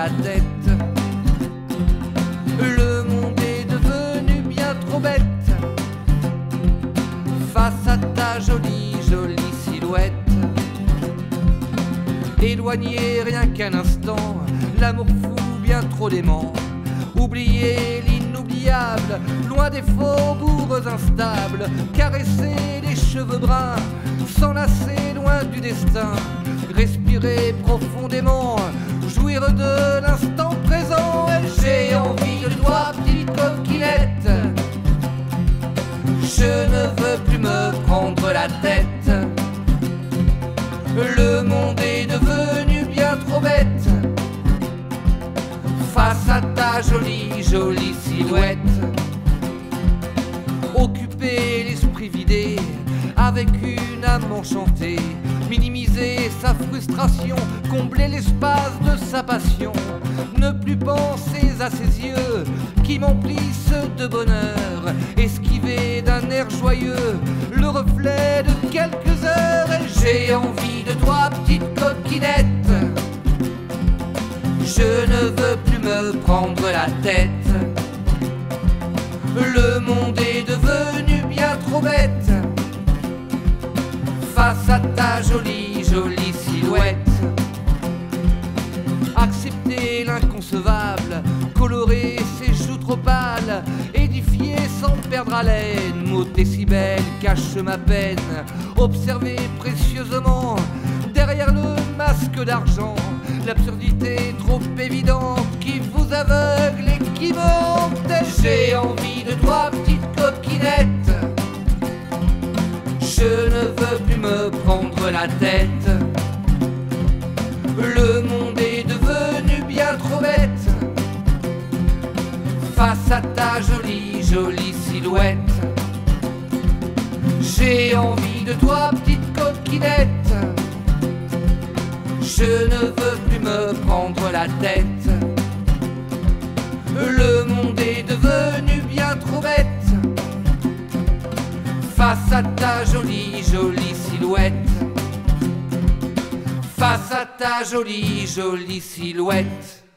la tête. Le monde est devenu bien trop bête face à ta jolie, jolie silhouette. Éloigné rien qu'un instant, l'amour fou bien trop dément. Oublier l'inoubliable, loin des faubourgs instables. Caresser les cheveux bruns, s'enlacer loin du destin. Respirer profondément, jouir de l'instant présent. Et j'ai envie de toi, petite coquinette. Je ne veux plus me prendre la tête. Le monde est devenu bien trop bête face à ta jolie, jolie silhouette. Occuper l'esprit vidé avec une âme enchantée, minimiser sa frustration, combler l'espace de sa passion, ne plus penser à ses yeux qui m'emplissent de bonheur, esquiver d'un air joyeux le reflet de quelques heures. Et j'ai envie de toi, petite coquinette. Je ne veux plus me prendre la tête. Le monde est devenu bien trop bête face à ta jolie, jolie silhouette. Accepter l'inconcevable, colorer ses joues trop pâles, édifier sans perdre haleine, mots décibels cachent ma peine. Observer précieusement derrière le masque d'argent l'absurdité trop évidente qui vous aveugle et qui me hante. J'ai envie de toi, petite coquinette. Je ne veux plus me prendre la tête. Le monde est devenu bien trop bête face à ta jolie, jolie silhouette. J'ai envie de toi, petite coquinette. Je ne veux plus me prendre la tête. Le monde est devenu bien trop bête face à ta jolie, jolie silhouette. Face à ta jolie, jolie silhouette.